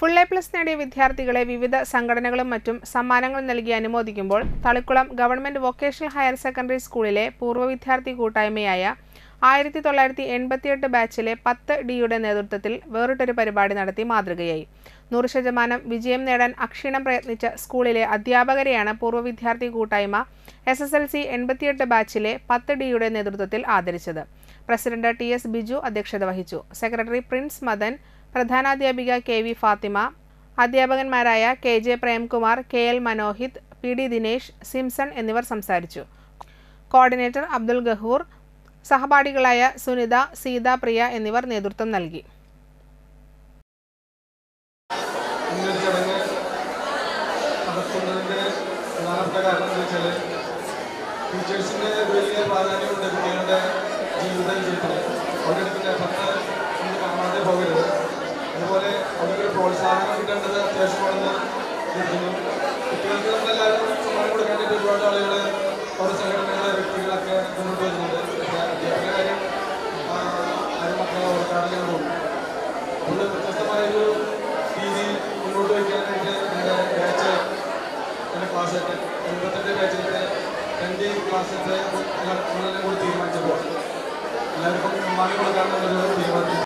Full A plus നേടിയ വിദ്യാർത്ഥികളെ വിവിധ സംഘടനകളും മറ്റും സമ്മാനങ്ങൾ നൽകി അനുമോദിക്കുമ്പോൾ Thalikulam government vocational higher secondary സ്കൂളിലെ പൂർവ്വ വിദ്യാർത്ഥി കൂട്ടായ്മയായ 1988 ബാച്ചിലെ 10D നേതൃത്വത്തിൽ വേറിട്ടൊരു പരിപാടി നടത്തി മാതൃകയായി. 100% വിജയം നേടാൻ അക്ഷീണം പ്രയത്നിച്ച സ്കൂളിലെ അധ്യാപകരെയാണ് പൂർവ്വ വിദ്യാർത്ഥി കൂട്ടായ്മ SSLC 88 ബാച്ചിലെ 10D നേതൃത്വത്തിൽ ആദരിച്ചത്. പ്രസിഡന്റ് TS ബിജു അധ്യക്ഷത വഹിച്ചു. സെക്രട്ടറി പ്രിൻസ് മദൻ, പ്രധാനാധ്യാപിക KV ഫാത്തിമ, അധ്യാപകന്മാരായ KJ Premkumar, KL Manohith, PD Dinesh, Simson എന്നിവർ സംസാരിച്ചു. കോർഡിനേറ്റർ അബ്ദുൽ ഗഹൂർ, സഹപാഠികളായ സുനിത, സീത, പ്രിയ എന്നിവർ നേതൃത്വം നൽകി. അതുപോലെ അവർക്ക് പ്രോത്സാഹനം കിട്ടേണ്ടത് അത്യാവശ്യമാണെന്ന് കരുതുന്നു. കുട്ടികൾക്ക് നമ്മളെല്ലാവരും സമ്മാനം കൊടുക്കാനായിട്ട് ഒരുപാട് ആളുകൾ ഓരോ സംഘടനകളെ വ്യക്തികളൊക്കെ മുന്നോട്ട് വരുന്നുണ്ട്. പക്ഷേ അധ്യാപക കാര്യം ആരും മക്കളെ ഓർക്കാറില്ലെന്ന് തോന്നുന്നു. അതുകൊണ്ട് വ്യത്യസ്തമായൊരു രീതി മുന്നോട്ട് വയ്ക്കാനായിട്ട് എൻ്റെ ബാച്ച്, എൻ്റെ ക്ലാസ് 88 ബാച്ചിൻ്റെ 10D ക്ലാസ്സിൻ്റെ നമ്മളെല്ലാം കൂടി തീരുമാനിച്ചപ്പോൾ എല്ലാവർക്കും സമ്മാനം കൊടുക്കാമെന്നുള്ളൊരു തീരുമാനം.